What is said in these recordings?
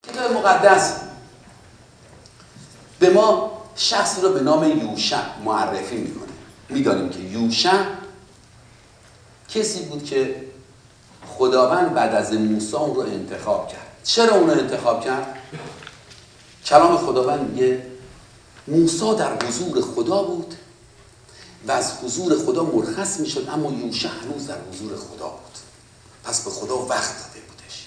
کتاب مقدس به ما شخص رو به نام یوشع معرفی میکنه. میدانیم که یوشع کسی بود که خداوند بعد از موسی اون رو انتخاب کرد. چرا اون رو انتخاب کرد؟ کلام خداوند میگه موسی در حضور خدا بود و از حضور خدا مرخص میشد، اما یوشع هنوز در حضور خدا بود. پس به خدا وقت داده بودش.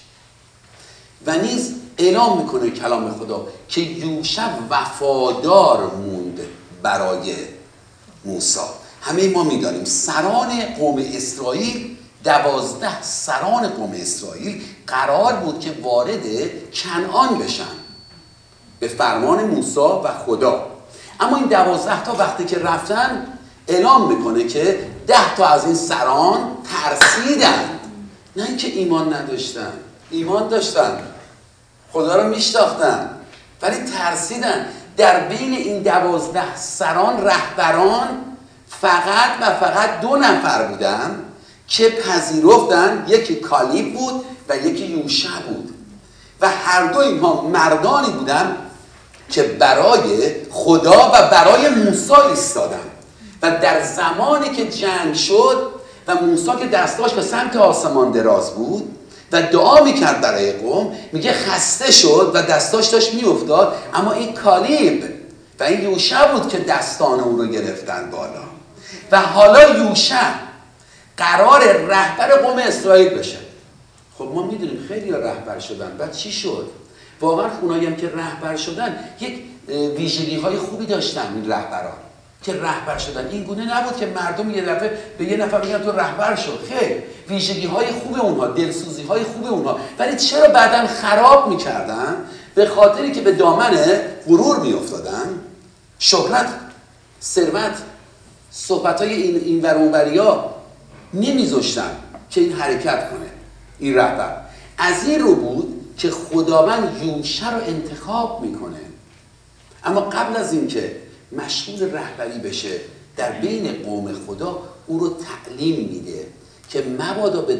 و نیز اعلام میکنه کلام خدا که یوشع وفادار موند برای موسی. همه ما میدانیم سران قوم اسرائیل، 12 سران قوم اسرائیل قرار بود که وارد کنعان بشن به فرمان موسی و خدا. اما این 12 تا وقتی که رفتن اعلام میکنه که 10 تا از این سران ترسیدن. نه اینکه ایمان نداشتن، ایمان داشتن، خدا رو میشناختن، ولی ترسیدن. در بین این 12 سران رهبران فقط و فقط 2 نفر بودن که پذیرفتن. یکی کالیب بود و یکی یوشع بود و هر دو اینها مردانی بودن که برای خدا و برای موسی ایستادن. و در زمانی که جنگ شد و موسی که دستاش به سمت آسمان دراز بود و دعا میکرد برای قوم، میگه خسته شد و دستاش داشت میافتاد، اما این کالیب و این یوشع بود که دستان اون رو گرفتن بالا. و حالا یوشع قرار رهبر قوم اسرائیل بشه. خب ما میدونیم خیلی رهبر شدن، بعد چی شد؟ واقعا اونایی هم که رهبر شدن یک ویژگی های خوبی داشتن. این رهبران که رهبر شدن این گونه نبود که مردم یه دفعه به یه نفر بگن تو رهبر شد. خیر، ویژگی های خوب اونها، دلسوزی های خوب اونها، ولی چرا بعداً خراب میکردن؟ به خاطری که به دامن غرور میافتادن. شهرت، ثروت، صحبت های این ور اونوریا نمیذاشتن که این حرکت کنه. این رهبر از این رو بود که خداوند یوشع رو انتخاب میکنه. اما قبل از اینکه مشغول رهبری بشه در بین قوم خدا، او رو تعلیم میده که مبادا به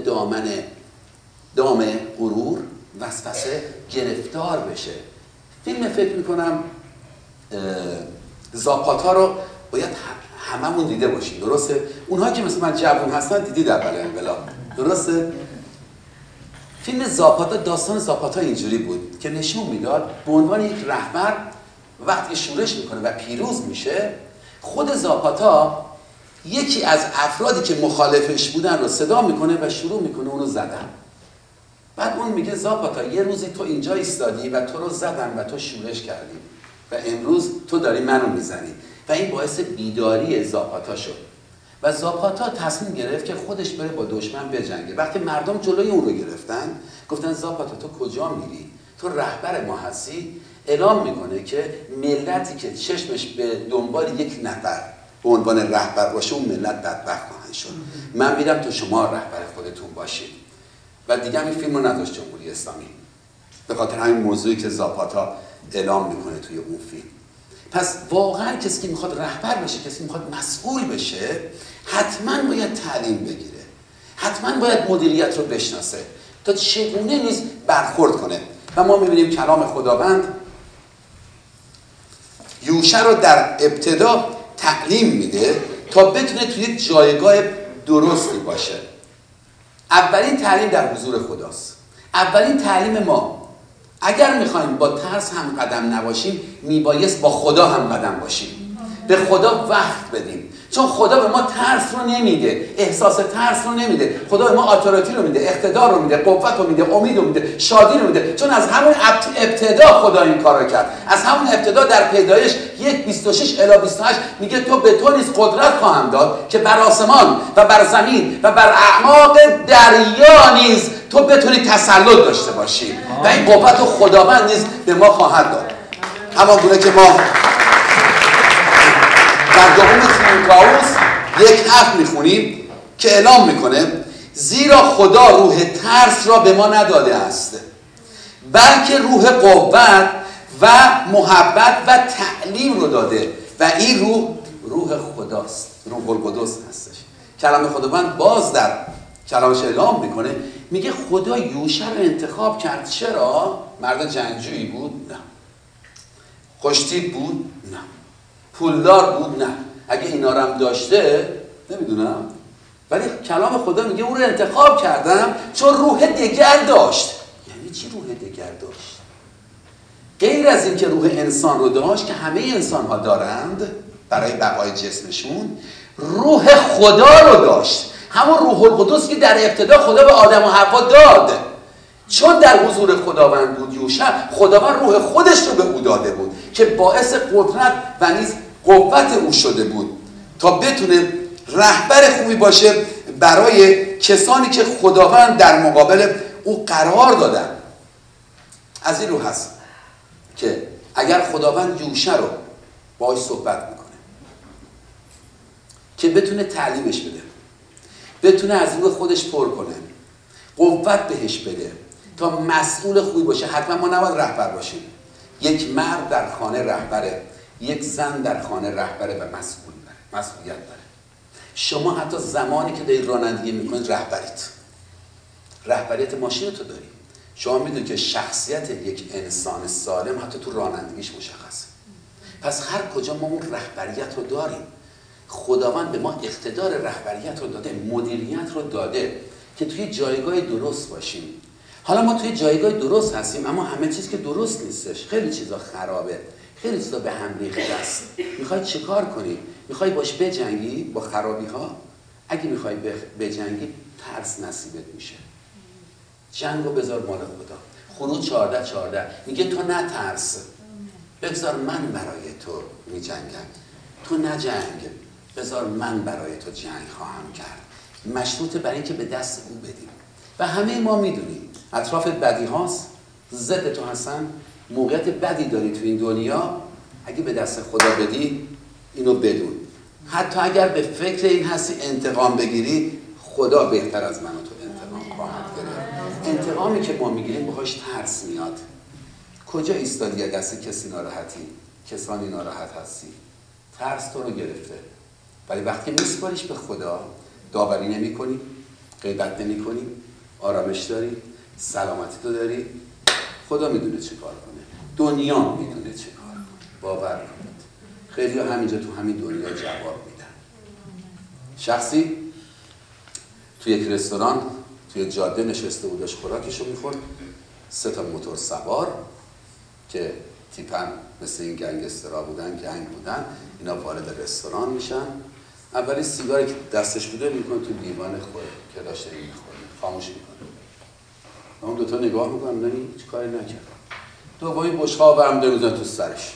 دام غرور، وسوسه گرفتار بشه. فیلم فکر میکنم زاپاتا رو باید هممون دیده باشیم، درسته؟ اونها که مثل من جوان هستن دیدید اول انقلاب، درسته؟ فیلم زاپاتا، داستان زاپاتا اینجوری بود که نشون میداد به عنوان یک رهبر وقتی شورش میکنه و پیروز میشه، خود زاپاتا یکی از افرادی که مخالفش بودن رو صدا میکنه و شروع میکنه اونو زدن. بعد اون میگه زاپاتا یه روزی تو اینجا ایستادی و تو رو زدن و تو شورش کردی و امروز تو داری منو میزنی. و این باعث بیداری زاپاتا شد و زاپاتا تصمیم گرفت که خودش بره با دشمن بجنگه. وقتی مردم جلوی اون رو گرفتن گفتن زاپاتا تو کجا میری؟ تو رهبر ما هستی؟ اعلام میکنه که ملتی که چشمش به دنبال یک نفر به عنوان رهبر باشه، اون ملت بدبخت خواهند شد. من میرم تو شما رهبر خودتون باشید. و دیگه این فیلم رو نداشت جمهوری اسلامی به خاطر همین موضوعی که زاپاتا اعلام میکنه توی اون فیلم. پس واقعا کسی که میخواد رهبر بشه، کسی که میخواد مسئول بشه، حتما باید تعلیم بگیره، حتما باید مدیریت رو بشناسه تا چگونه نیز برخورد کنه. و ما میبینیم کلام خداوند یوشع رو در ابتدا تعلیم میده تا بتونه توی یک جایگاه درستی باشه. اولین تعلیم در حضور خداست. اولین تعلیم ما اگر میخوایم با ترس هم قدم نباشیم، میبایست با خدا هم قدم باشیم، به خدا وقت بدیم. چون خدا به ما ترس رو نمیده، احساس ترس رو نمیده. خدا به ما اتوریتی رو میده، اقتدار رو میده، قوت رو میده، امید رو میده، شادی رو میده. چون از همون ابتدا خدا این کار رو کرد. از همون ابتدا در پیدایش 1:26 الی 28 میگه تو به تو نیز قدرت خواهم داد که بر آسمان و بر زمین و بر اعماق دریا نیز تو بتونی تسلط داشته باشی و این قوت رو خداوند نیز به ما خواهد داد. اما گونه که ما در دوم تیموتائوس 1:7 میخونیم که اعلام میکنه زیرا خدا روح ترس را به ما نداده است، بلکه روح قوت و محبت و تعلیم رو داده و این روح خداست، روح القدس هستش. کلام خداوند باز در کلامش اعلام میکنه میگه خدا یوشع رو انتخاب کرد. چرا؟ مرد جنگجویی بود؟ نه. خوشتیپ بود؟ نه. پولدار بود؟ نه. اگه اینا رو هم داشته نمیدونم، ولی کلام خدا میگه اون رو انتخاب کردم چون روح دگر داشت. یعنی چی روح دگر داشت؟ غیر از این که روح انسان رو داشت که همه انسان ها دارند برای بقای جسمشون، روح خدا رو داشت. همون روح القدس که در ابتدا خدا به آدم و حوا داد، چون در حضور خداوند بود یوشع، خداوند روح خودش رو به او داده بود که باعث قدرت و نیز قوت او شده بود تا بتونه رهبر خوبی باشه برای کسانی که خداوند در مقابل او قرار دادن. از این رو هست که اگر خداوند یوشع رو باهاش صحبت میکنه که بتونه تعلیمش بده، بتونه از روح خودش پر کنه، قوت بهش بده تا مسئول خوبی باشه. حتما ما نباید رهبر باشیم. یک مرد در خانه رهبره، یک زن در خانه رهبره و مسئولیت داره. شما حتی زمانی که دارید رانندگی میکنید رهبریت ماشین تو داری. شما میدونید که شخصیت یک انسان سالم حتی تو رانندگیش مشخصه. پس هر کجا ما اون رهبریت رو داریم. خداوند به ما اقتدار رهبریت رو داده، مدیریت رو داده که توی جایگاه درست باشیم. حالا ما توی جایگاه درست هستیم، اما همه چیز که درست نیستش. خیلی چیزا خرابه، خیلی چیزا به هم ریخته است. میخوای چه کار کنی؟ میخوای باش بجنگی با خرابی ها؟ اگه میخوای بجنگی، ترس نصیبت میشه. جنگو بذار مال خدا. خروج 14:14 میگه تو نترس، بگذار من برای تو میجنگم. تو نجنگ، بذار من برای تو جنگ خواهم کرد. مشروط برای اینکه به دست او بدیم. و همه ما میدونیم اطراف بدی هاست، ضد تو هستن، موقعیت بدی داری تو این دنیا. اگه به دست خدا بدی، اینو بدون. حتی اگر به فکر این هستی انتقام بگیری، خدا بهتر از من و تو انتقام خواهد گرفت. انتقامی که ما میگیریم باهاش ترس میاد. کجا ایستادی از دست کسی ناراحتی؟ کسانی ناراحت هستی؟ ترس تو رو گرفته. ولی وقتی میسپاریش به خدا، داوری نمی کنی، غیبت نمی کنی، آرامش داری، سلامتی تو داری، خدا میدونه چه کار کنه، دنیا میدونه چه کار کنه. باور کنید خیلی ها همینجا تو همین دنیا جواب میدن. شخصی تو یک رستوران توی جاده نشسته بود، داشت خوراکشو میخورد. 3 تا موتور سوار که تیپن مثل این گنگسترها بودن، گنگ بودن، اینا وارد رستوران میشن. اولی سیگاری که دستش بوده میکنه تو لیوان خوره که داشته این میخوره، خاموش میکنه. اون دوتا نگاه میکنم، نه هیچ کاری نکرد. دومی بشقاب هم ده میزن تو سرش،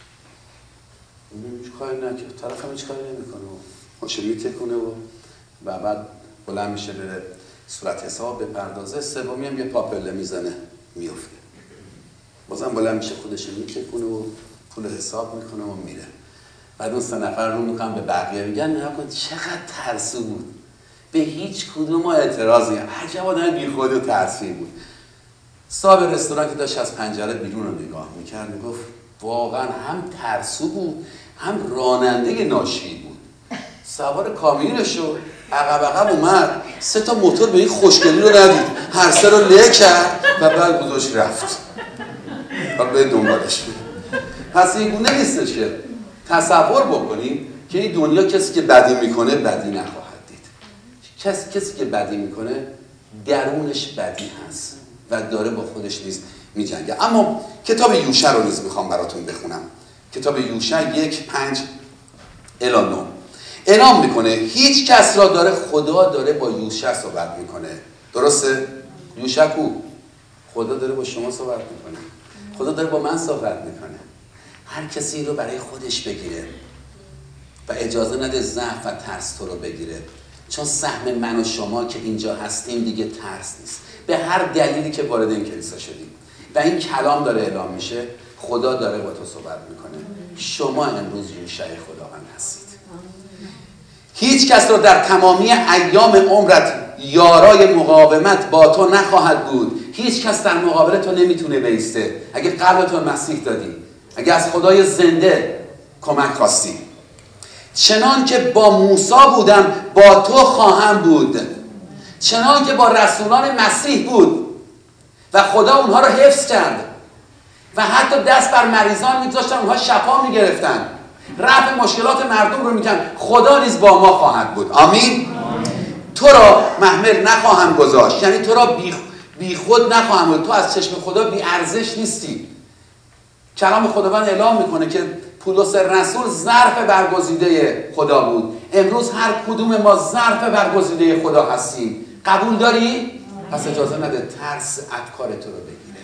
هیچ کاری نکرد. طرف هم هیچ کاری نمیکنه و خوشه میتکونه و بعد بلند میشه بره صورت حساب بپردازه. سومی هم یه پاپله میزنه میفته، بازم بلند میشه خودش میتکونه و پول حساب میکنه و میره. بعد اون 3 نفر رو میکنم به بقیه میگن نگاه کن چقدر ترسو بود، به هیچ کدوم ما اعتراض نیم، عجب آدم بی خود و ترسی بود. صاحب رستوران که داشت از پنجره بیرون رو نگاه میکرد میگفت واقعا هم ترسو بود، هم راننده ناشی بود. سوار کامیونش شد، عقب اومد، 3 تا موتور به این خوشگلی رو ندید، هر 3 رو له کرد و بعد گذاشت رفت. بعد به دنبالش بود. پس این گونه نیستش که تصور بکنیم که این دنیا کسی که بدی میکنه بدی نخواهد دید. کسی که بدی میکنه درونش بدی هست و داره با خودش نیز میجنگه. اما کتاب یوشع رو نیز میخوام براتون بخونم. کتاب یوشع 1:5-9 اعلام میکنه هیچ کس را داره خدا داره با یوشع صحبت میکنه. درسته؟ یوشع کو؟ خدا داره با شما صحبت میکنه، خدا داره با من صحبت میکنه. هر کسی رو برای خودش بگیره و اجازه نده ضعف و ترس تو رو بگیره، چون سهم من و شما که اینجا هستیم دیگه ترس نیست. به هر دلیلی که وارد این کلیسا شدیم و این کلام داره اعلام میشه، خدا داره با تو صحبت میکنه. شما امروز یوشع خداوند هستید. هیچ کس رو در تمامی ایام عمرت یارای مقاومت با تو نخواهد بود. هیچ کس در مقابل تو نمیتونه بایسته. اگه قلب تو مسیح دادی، اگه از خدای زنده کمک خواستی، چنان که با موسی بودم با تو خواهم بود. چنان که با رسولان مسیح بود و خدا اونها رو حفظ کرد و حتی دست بر مریضان میگذاشتن، اونها شفا میگرفتن، رفع مشکلات مردم رو میکنن. خدا نیز با ما خواهد بود. آمین. تو را محمل نخواهم گذاشت، یعنی تو را بی خود نخواهم بود. تو از چشم خدا بی ارزش نیستی. کلام خداوند اعلام میکنه که پولس رسول ظرف برگزیده خدا بود. امروز هر کدوم ما ظرف برگزیده خدا هستیم. قبول داری؟ پس اجازه نده ترس افکار تو رو بگیره.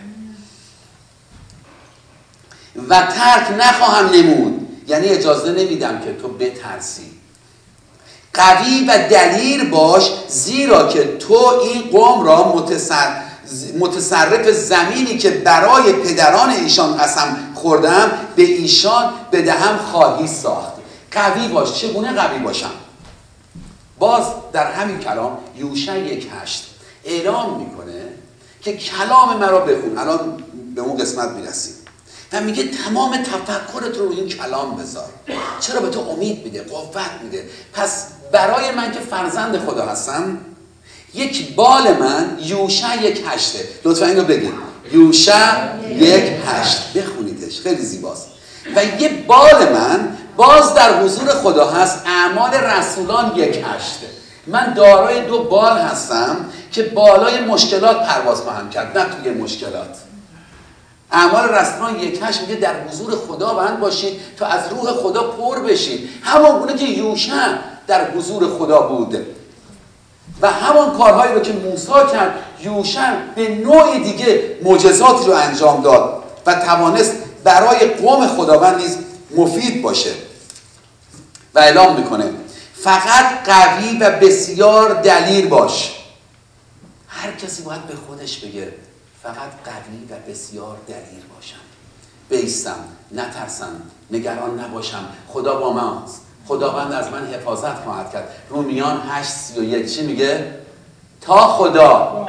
و ترک نخواهم نمود، یعنی اجازه نمیدم که تو بترسی. قوی و دلیر باش، زیرا که تو این قوم را متصرف زمینی که برای پدران ایشان قسم خوردم به ایشان بدهم خواهی ساخت. قوی باش. چگونه قوی باشم؟ باز در همین کلام یوشع 1:8 اعلام میکنه که کلام مرا بخون. الان به اون قسمت میرسیم و میگه تمام تفکرت رو این کلام بذار. چرا؟ به تو امید میده، قوت میده. پس برای من که فرزند خدا هستم، یک بال من یوشع 1:8. لطفا اینو بگید. یوشع 1:8 بخونیدش، خیلی زیباست. و یه بال من باز در حضور خدا هست. اعمال رسولان 1:8. من دارای 2 بال هستم که بالای مشکلات پرواز خواهم کرد، نه توی مشکلات. اعمال رسولان 1:8 میگه در حضور خداوند باشید تا از روح خدا پر بشید. همان گونه که یوشع در حضور خدا بود و همان کارهایی رو که موسی کرد، یوشع به نوع دیگه معجزاتی رو انجام داد و توانست برای قوم خداوند نیز مفید باشه. و اعلام میکنه فقط قوی و بسیار دلیر باش. هر کسی باید به خودش بگه فقط قوی و بسیار دلیر باشم، بیستم، نترسم، نگران نباشم. خدا با من است، خداوند از من حفاظت خواهد کرد. رومیان 8:31 چی میگه؟ تا خدا،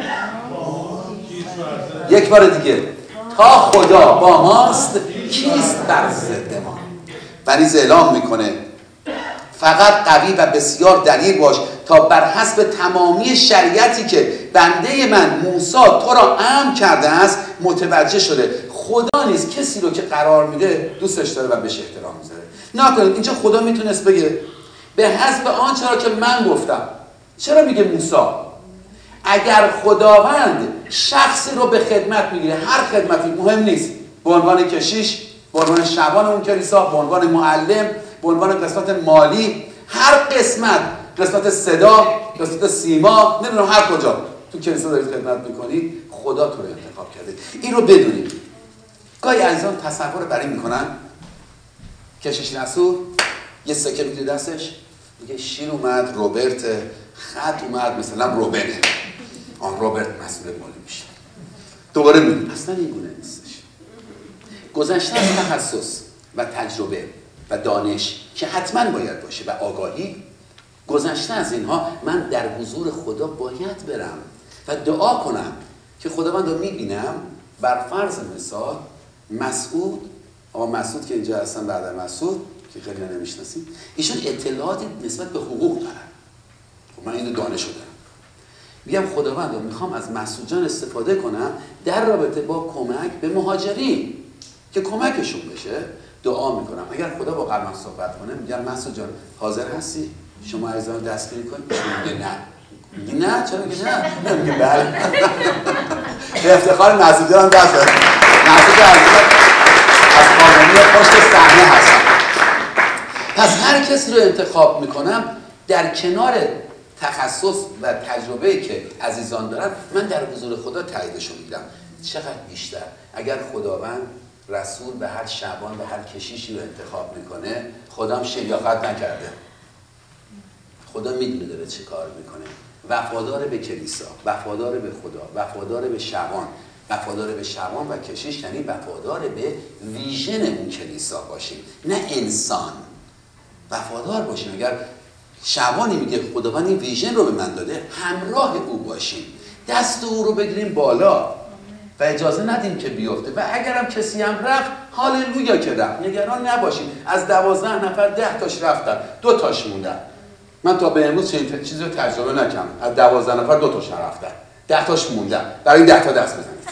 یک بار دیگه، تا خدا با ماست کیست بر ضد ما؟ و نیز اعلام میکنه فقط قوی و بسیار دلیر باش تا بر حسب تمامی شریعتی که بنده من موسی تو را امر کرده است متوجه شده. خدا نیست کسی رو که قرار میده دوستش داره و بهش احترام میذاره. نکنید اینجا خدا میتونست بگه به حسب آنچه را که من گفتم. چرا میگه موسی؟ اگر خداوند شخصی رو به خدمت میگیره، هر خدمتی مهم نیست، به عنوان کشیش، به عنوان شبان اون کلیسا، به عنوان معلم، به عنوان قسمت مالی، هر قسمت صدا، قسمت سیما، نمیدونم هر کجا تو کلیسا دارید خدمت میکنید، خدا تو رو انتخاب کرده. این رو بدونید. گاهی عزیزان تصور بر این میکنن کشیش رسول یه سکه میگیره دستش، میگه شیر اومد، روبرت، خط اومد، مثلا روبنه، روبرت مسئول مالی میشه. دوباره میگه اصلا این گونه نیستش. گذشته از تخصص و تجربه و دانش که حتما باید باشه و آگاهی، گذشته از اینها من در حضور خدا باید برم و دعا کنم که خداوند رو میبینم. بر فرض مثال مسعود، آقا مسعود که اینجا هستن، بعد مسعود که خیلی نمیشناسیم، ایشون اطلاعاتی نسبت به حقوق دارن. خب من اینو دانش دارم. میگم خداوند رو میخوام از مسعود جان استفاده کنم در رابطه با کمک به مهاجرین که کمکشون بشه. دعا میکنم اگر خدا با قلبم صحبت کنه، میگم مسعود جان حاضر هستی شما عزیزان دستگیری کنید؟ میگه نه. میگه نه؟ چرا میگه نه؟ میگه بله. به افتخار مسعود جان دست بزنید. مسعود عزیزان از قانونی پشت صحنه هستن. پس هر کسی رو انتخاب میکنم در کنار تخصص و تجربه‌ای که عزیزان دارن، من در حضور خدا تاییدش رو میگیرم. چقدر بیشتر اگر خداوند رسول به هر شعبان و هر کشیشی رو انتخاب میکنه. خدا هم شیاقت نکرده. خدا میدونه داره چه کار میکنه. وفادار به کلیسا، وفادار به خدا، وفادار به شعبان. وفادار به شعبان و کشیش یعنی وفادار به ویژن اون کلیسا باشیم، نه انسان. وفادار باشیم. اگر شعبانی میگه خداوند این ویژن رو به من داده، همراه او باشیم، دست او رو بگیریم بالا و اجازه ندیم که بیفته. و اگرم کسی هم رفت، هاللویا که رفت، نگران نباشیم. از 12 نفر 10 تاش رفتن، 2 تاش موندن. من تا به امروز چیزی رو تجربه نکردم. از 12 نفر 2 تاشون رفتن، 10 تاش موندن. برای این 10 تا دست بزنید.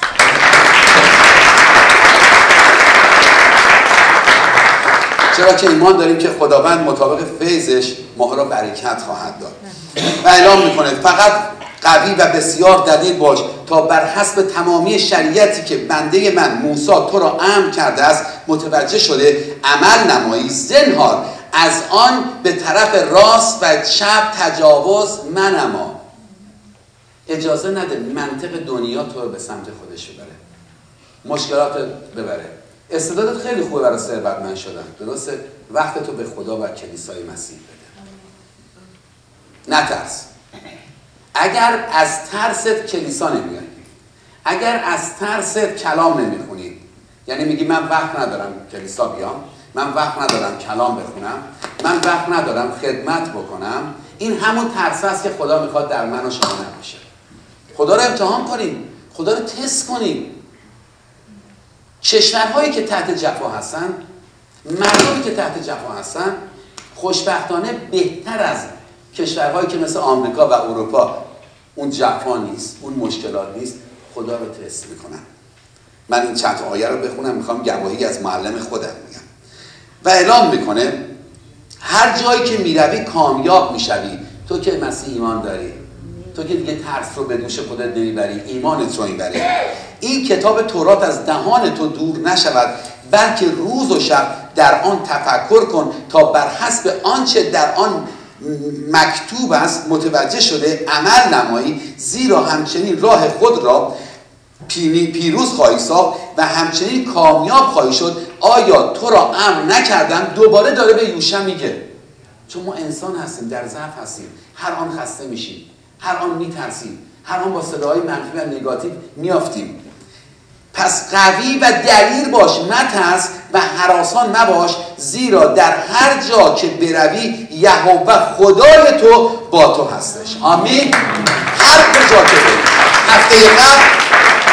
چرا که ایمان داریم که خداوند مطابق فیضش ما را برکت خواهد داد. و اعلام میکنه فقط قوی و بسیار دلیل باش تا بر حسب تمامی شریعتی که بنده من موسی تو را امر کرده است متوجه شده عمل نمایی. زنهار از آن به طرف راست و چپ تجاوز منما. اجازه نده منطق دنیا تو رو به سمت خودش ببره، مشکلات ببره. استعدادت خیلی خوبه برای ثروتمند شدن، درسته؟ وقت تو به خدا و کلیسای مسیح بده. نترس. اگر از ترست کلیسا نمیای، اگر از ترست کلام نمیخونی، یعنی میگی من وقت ندارم کلیسا بیام، من وقت ندارم کلام بخونم، من وقت ندارم خدمت بکنم، این همون ترس است که خدا میخواد در من و شما نباشه. خدا رو امتحان کنیم، خدا رو تست کنیم. کشورهایی که تحت جفا هستن، مردمی که تحت جفا هستن، خوشبختانه بهتر از کشورهایی که مثل آمریکا و اروپا اون جفا نیست، اون مشکلات نیست، خدا رو تست میکنن. من این چند آیه رو بخونم، میخوام گواهی از معلم خودم میگم. و اعلام میکنه هر جایی که میروی کامیاب میشوی. تو که مسیح ایمان داری، تو که دیگه ترس رو به دوش خودت نمیبری، ایمانت رو میبری. این کتاب تورات از دهان تو دور نشود، بلکه روز و شب در آن تفکر کن تا بر حسب آنچه در آن مکتوب است متوجه شده عمل نمایی. زیرا همچنین راه خود را پیروز خواهی ساخت و همچنین کامیاب خواهی شد. آیا تو را امر نکردم؟ دوباره داره به یوشع میگه، چون ما انسان هستیم، در ضعف هستیم، هر آن خسته میشیم، هر آن میترسیم، هر آن با صداهای منفی و نگاتیو میافتیم. پس قوی و دلیر باش، مترس و هراسان مباش، زیرا در هر جا که بروی یهوه خدای تو با تو هستش. آمین. هر جا که بروی. هفته قبل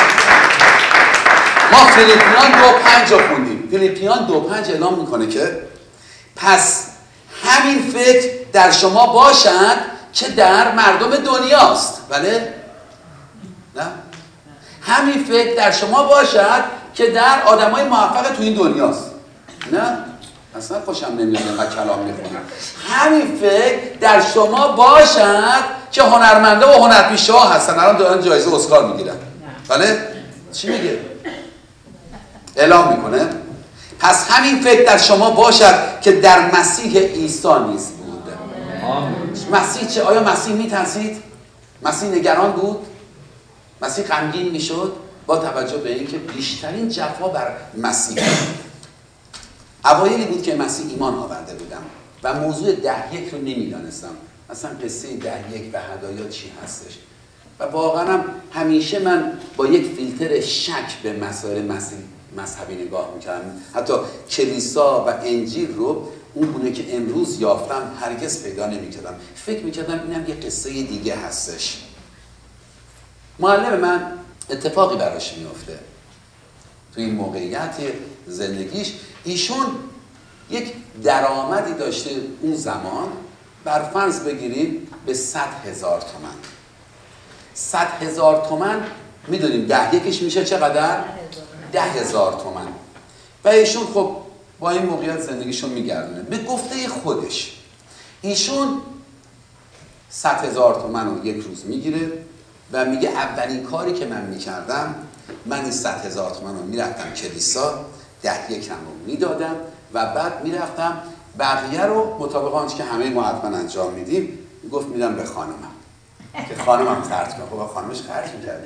ما فیلیپیان 2:5 رو خوندیم. فیلیپیان 2:5 اعلام میکنه که پس همین فکر در شما باشد که در مردم دنیاست. بله؟ نه؟ همین فکر در شما باشد که در آدمای موفق تو این دنیاست. نه؟ اصلا خوشم نمیاد اینقدر کلام میخونم. همین فکر در شما باشد که هنرمنده و هنرپیشه ها هستن، الان دارن جایزه اسکار میگیرن. بله؟ چی میگه؟ اعلام میکنه پس همین فکر در شما باشد که در مسیح عیسی نیز بود. مسیح چه؟ آیا مسیح میترسید؟ مسیح نگران بود؟ مسیح غمگین میشد؟ با توجه به اینکه بیشترین جفا بر مسیح اوایلی بود که مسیح ایمان آورده بودم و موضوع 10-1 رو نمیدانستم، اصلا قصه 10-1 و هدایا چی هستش، و واقعا همیشه من با یک فیلتر شک به مسائل مذهبی نگاه میکردم. حتی کلیسا و انجیل رو اون گونه که امروز یافتم هرگز پیدا نمیکردم. فکر میکردم اینم یه قصه دیگه هستش. معلم من اتفاقی براش میفته تو این موقعیت زندگیش. ایشون یک درآمدی داشته اون زمان، بر فرض بگیریم به 100,000 تومان. 100,000 تومان میدونیم 10-1 میشه چقدر؟ 10,000 تومان. و ایشون خب با این موقعیت زندگیشون میگردونه. به گفته خودش ایشون 100,000 تومان رو یک روز میگیره و میگه اولین کاری که من میکردم، من این 100,000 تومان رو میرفتم کلیسا، 10-1 رو میدادم و بعد میرفتم بقیه رو مطابق آنچه که همه ما حتما انجام میدیم گفت میدم به خانمم که خانمم خرج کنه. خب خانمش خرج میکرده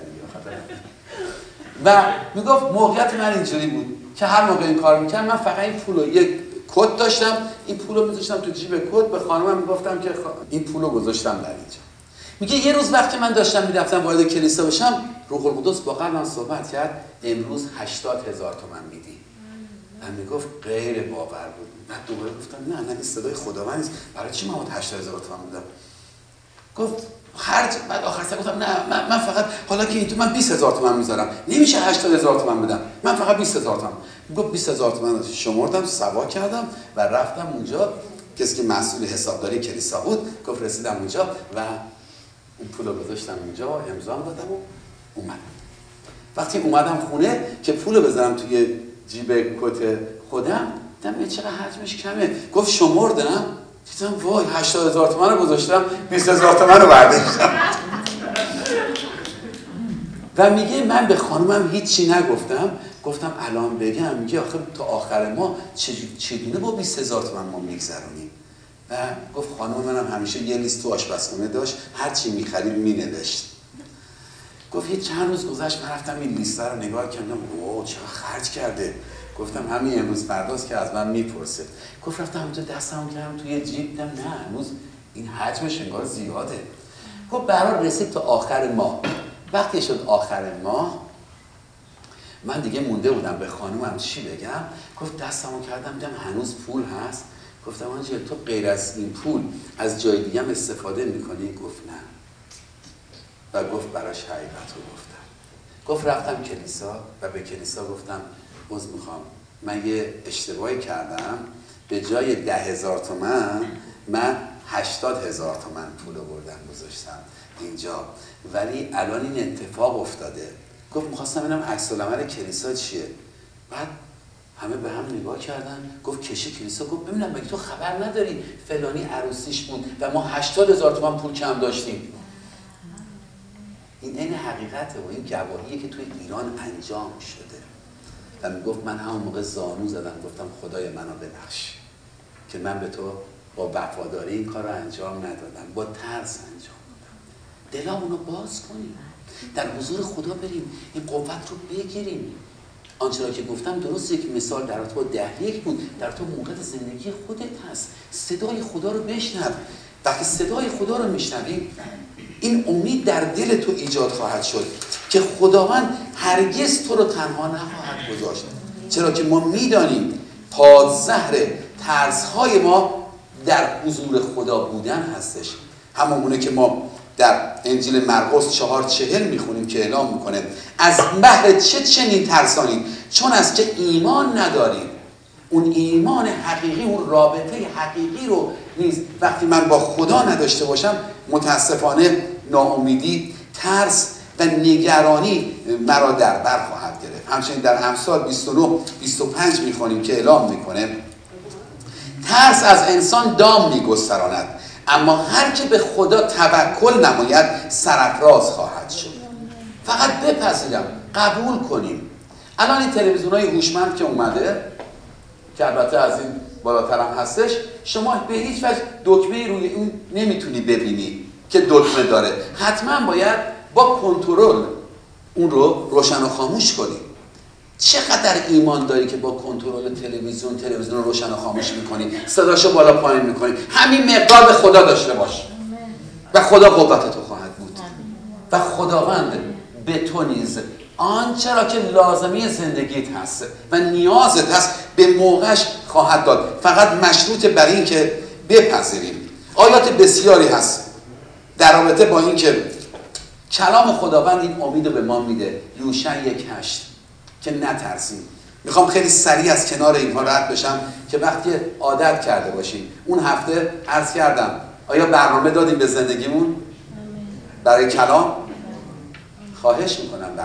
و میگفت موقعیت من اینجوری بود که هر موقع این کار میکردم من فقط این پولو یک کد داشتم، این پولو میذاشتم تو جیب کد، به خانمم میگفتم که این پولو گذاشتم در اینجا. میگه یه روز وقتی من داشتم میرفتم وارد کلیسا بشم، روح القدس با قلبم صحبت کرد، امروز 80,000 تومان میدی. من میگفت غیر باور بود. من دوباره گفتم نه این صدای خداوند نیست، برای چی من 80,000 تومان میدم؟ گفت خرج. بعد آخر سر گفتم نه من فقط حالا که این تو من 20,000 تومان میذارم، نمیشه 80,000 تومان بدم، من فقط 20,000 تومان. گفت 20,000 تومان شمردم، سوا کردم و رفتم اونجا کسی که مسئول حسابداری کلیسا بود، گفت رسیدم اونجا و اون پول رو گذاشتم اونجا و امضا دادم و اومدم. وقتی اومدم خونه که پول رو بذارم توی جیب کت خودم، دیدم چقدر حجمش کمه. گفت شمردم، دیدم وای 80,000 تومان رو گذاشتم، 20,000 تومان رو برداشتم. و میگه من به خانومم هیچی نگفتم. گفتم الان بگم؟ میگه آخه تا آخر ما چگونه با 20,000 تومان ما میگذرونیم؟ و گفت خانم منم همیشه یه لیست تو آشپزخونه داشت، هر چی میخرید مینوشت. گفت یه چند روز گذشت، من رفتم این لیست رو نگاه کردم، اوه چقدر خرج کرده. گفتم همین امروز فرداست که از من میپرسه. گفت رفتم اونجا دستم کردم توی جیب، دیدم نه هنوز این حجمش انگار زیاده. گفت برای رسید تا آخر ماه. وقتی شد آخر ماه من دیگه مونده بودم به خانومم چی بگم. گفت دستمو کردم دیدم هنوز پول هست. گفتم آنجا تو غیر از این پول از جای دیگه هم استفاده میکنی؟ گفت نه. و گفت براش حقیقت رو گفتم. گفت رفتم کلیسا و به کلیسا گفتم عذر میخوام، من یه اشتباهی کردم، به جای 10,000 تومان من 80,000 تومان پول آوردم گذاشتم اینجا، ولی الان این اتفاق افتاده. گفت میخواستم ببینم عکس العمل کلیسا چیه. بعد همه به هم نگاه کردن. گفت کشه کلیسا. گفت ببینم مگه تو خبر نداری فلانی عروسیش بود و ما 80,000 تومان پول کم داشتیم؟ این عین حقیقته و این گواهیه که توی ایران انجام شده. و میگفت من همون موقع زانو زدم، گفتم خدای منو ببخش که من به تو با وفاداری این کار رو انجام ندادم، با ترس انجام دادم. دلامونو باز کنیم، در حضور خدا بریم، این قوت رو بگیریم. آنچه را که گفتم درست یک مثال در تو 10-1 بود، در تو موقع زندگی خودت هست. صدای خدا رو بشنو. وقتی صدای خدا رو میشنوی، این امید در دل تو ایجاد خواهد شد که خداوند هرگز تو رو تنها نخواهد گذاشت، چرا که ما میدانیم پادزهر ترس‌های ما در حضور خدا بودن هستش. همونونه که ما در انجیل مرقس 4:40 میخونیم که اعلام میکنه از بهر چه چنین ترسانید؟ چون از که ایمان ندارید. اون ایمان حقیقی، اون رابطه حقیقی رو نیست. وقتی من با خدا نداشته باشم، متاسفانه ناامیدی، ترس و نگرانی مرا در بر خواهد گرفت. همچنین در امثال 29-25 میخونیم که اعلام میکنه ترس از انسان دام میگستراند، اما هر که به خدا توکل نماید سرافراز خواهد شد. فقط بپذیرم، قبول کنیم. الان این تلویزیون‌های هوشمند که اومده، که البته از این بالاتر هم هستش، شما به هیچ وجه دکمه روی اون نمیتونی ببینی که دکمه داره. حتما باید با کنترل اون رو روشن و خاموش کنی. چقدر ایمان داری که با کنترل تلویزیون رو روشن و خاموش میکنی، صداشو بالا پایین میکنی؟ همین مقدار به خدا داشته باش و خدا قوت تو خواهد بود و خداوند به تو نیز آنچه را که لازمی زندگیت هست و نیازت هست به موقعش خواهد داد. فقط مشروط بر این که بپذیریم. آیات بسیاری هست در رابطه با این که کلام خداوند این امید رو به ما میده. یوشع 1:8 که نترسیم. میخوام خیلی سریع از کنار اینها رد بشم که وقتی عادت کرده باشیم. اون هفته عرض کردم آیا برنامه دادیم به زندگیمون برای کلام؟ خواهش میکنم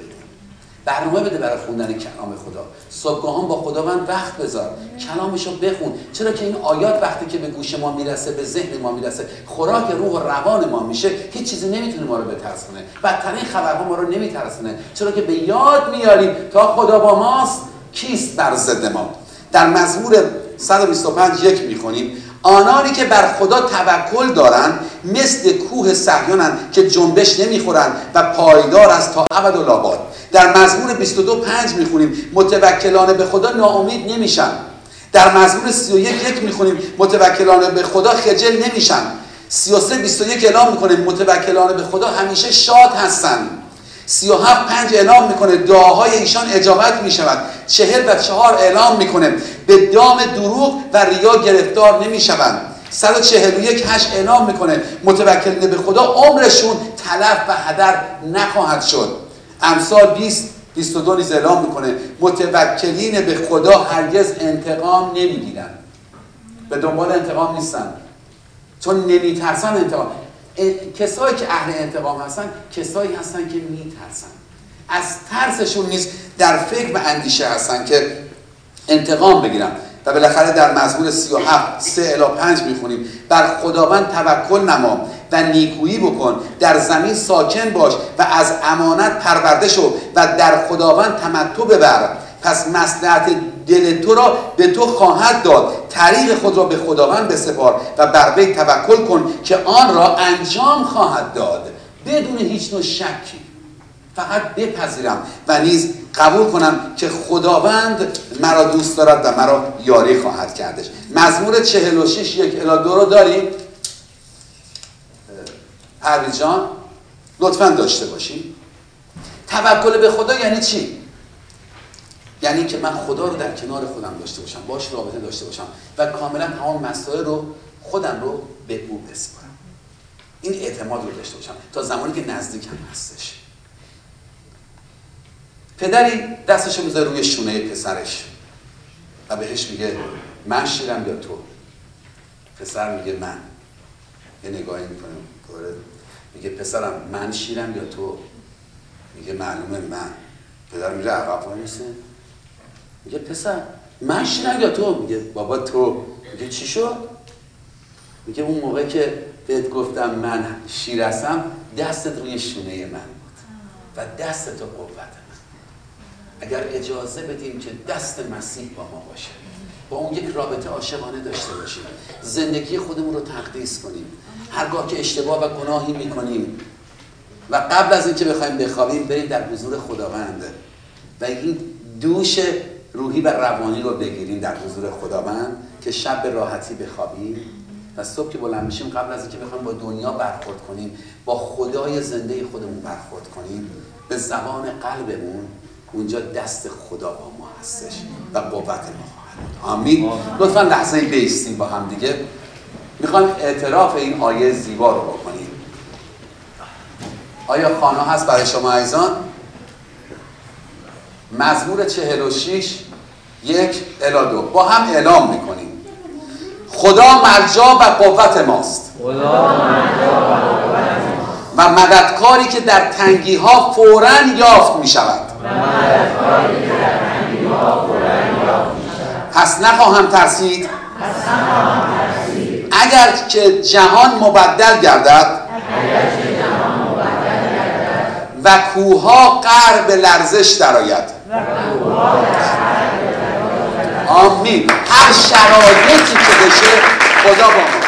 برنامه بده برای خوندن کلام خدا. صبحگاهان با خداوند وقت بذار، کلامشو بخون، چرا که این آیات وقتی که به گوش ما میرسه، به ذهن ما میرسه، خوراک روح و روان ما میشه، هیچ چیزی نمیتونه ما رو بترسونه. بدترین خبرها ما رو نمیترسونه، چرا که به یاد میاریم تا خدا با ماست کیست بر ضد ما. در مزمور 125:1 میخونیم آنانی که بر خدا توکل دارند مثل کوه صهیونند که جنبش نمیخورند و پایدار است تا ابدالآباد. در مزمور 22:5 میخونیم متوکلان به خدا ناامید نمیشن. در مزمور 31:1 میخونیم متوکلان به خدا خجل نمیشن. 33:21 اعلام میکنه متوکلان به خدا همیشه شاد هستند. 37:5 اعلام میکنه دعاهای ایشان اجابت میشود. 44 اعلام میکنه به دام دروغ و ریا گرفتار نمیشوند. 141:8 اعلام میکنه متوکلین به خدا عمرشون تلف و هدر نخواهد شد. امثال 20:22 نیز اعلام میکنه متوکلین به خدا هرگز انتقام نمیگیرند. به دنبال انتقام نیستن، چون نمیترسن انتقام. کسایی که اهل انتقام هستن کسایی هستن که میترسن، از ترسشون نیست، در فکر و اندیشه هستن که انتقام بگیرن. و بالاخره در مزمور 37 3-5 میخونیم بر خداوند توکل نما و نیکویی بکن، در زمین ساکن باش و از امانت پرورده شو و در خداوند تمتع ببر، پس مصلحت دل تو را به تو خواهد داد. طریق خود را به خداوند بسپار و بر وی توکل کن که آن را انجام خواهد داد. بدون هیچ نوع شکی فقط بپذیرم و نیز قبول کنم که خداوند مرا دوست دارد و مرا یاری خواهد کردش. مزمور 46 1-2 رو داریم؟ پرویز جان لطفاً داشته باشیم. توکل به خدا یعنی چی؟ یعنی که من خدا رو در کنار خودم داشته باشم، باش رابطه داشته باشم و کاملا تمام مسائل رو خودم رو به او بسپارم. این اعتماد رو داشته باشم تا زمانی که نزدیکم هستش. پدری دستشو میذاره روی شونه پسرش و بهش میگه من شیرم یا تو؟ پسر میگه من. یه نگاهی میکنه میگه پسرم من شیرم یا تو؟ میگه معلومه من. پدر میگه عقب وایسه، میگه پسر من شیرم یا تو؟ میگه بابا تو. میگه چی شد؟ میگه اون موقع که بهت گفتم من شیر هستم دستت روی شونه من بود و دست تو قوت من. اگر اجازه بدیم که دست مسیح با ما باشه، با اون یک رابطه عاشقانه داشته باشیم، زندگی خودمون رو تقدیس کنیم، هرگاه که اشتباه و گناهی میکنیم و قبل از اینکه بخوایم بخوابیم بریم در حضور خداوند و این دوش روحی و روانی رو بگیریم در حضور خداوند که شب به راحتی بخوابیم و صبح که بلند میشیم قبل از اینکه بخوایم با دنیا برخورد کنیم، با خدای زنده خودمون برخورد کنیم، به زبان قلبمون اونجا دست خدا با ما هستش و قوت ما خواهد بود. آمین. لطفاً لحظه‌ای بایستیم با هم دیگه. میخوایم اعتراف این آیه زیبا رو بکنیم. آیا خانه هست برای شما عزیزان؟ مزمور 46 1-2 با هم اعلام میکنیم. خدا مرجع و قوت ماست و مددکاری که در تنگی ها فوراً یافت می شود. پس نخواهم ترسید اگر که جهان مبدل گردد و کوهها غر به لرزش درآید. آمین. هر شرایطی که بشه خدا با ما.